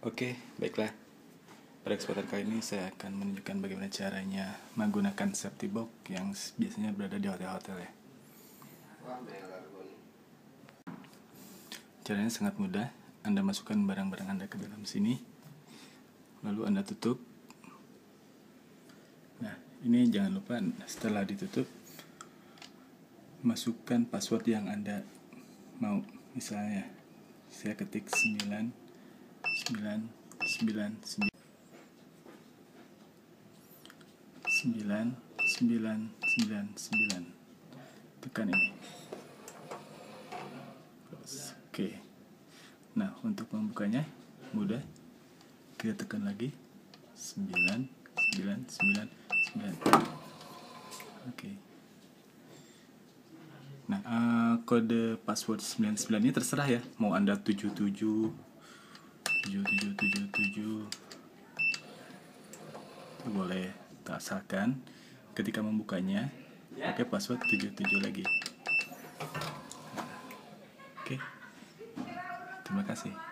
Oke, baiklah. Pada kesempatan kali ini saya akan menunjukkan bagaimana caranya menggunakan safety box yang biasanya berada di hotel-hotel ya. Caranya sangat mudah. Anda masukkan barang-barang Anda ke dalam sini, lalu Anda tutup. Nah, ini jangan lupa setelah ditutup, masukkan password yang Anda mau. Misalnya, saya ketik 9999. Tekan ini. Oke. Nah, untuk membukanya mudah. Kita tekan lagi 9999. Oke. Nah, kode password 99 ini terserah ya. Mau Anda 77 boleh, tak asalkan ketika membukanya pakai password 77 lagi. Oke. Terima kasih.